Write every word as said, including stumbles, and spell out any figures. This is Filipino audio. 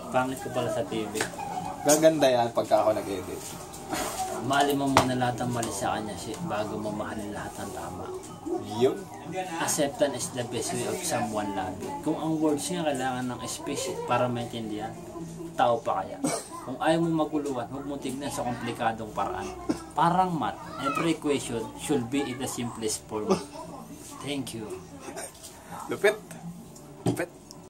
Pangit ko pala sa T V. Gaganda yan pagka ako nag-edit. Mali mo muna lahat ng mali sa kanya bago mo mahalin lahat ng tama. Yun. Acceptance is the best way of someone loving. Kung ang words niya kailangan ng space para maintindihan, tao pa kaya? Kung ayaw mo maguluhan, huwag mo tignan sa komplikadong paraan. Parang math, every equation should be in the simplest form. Thank you. Lupit. Lupit.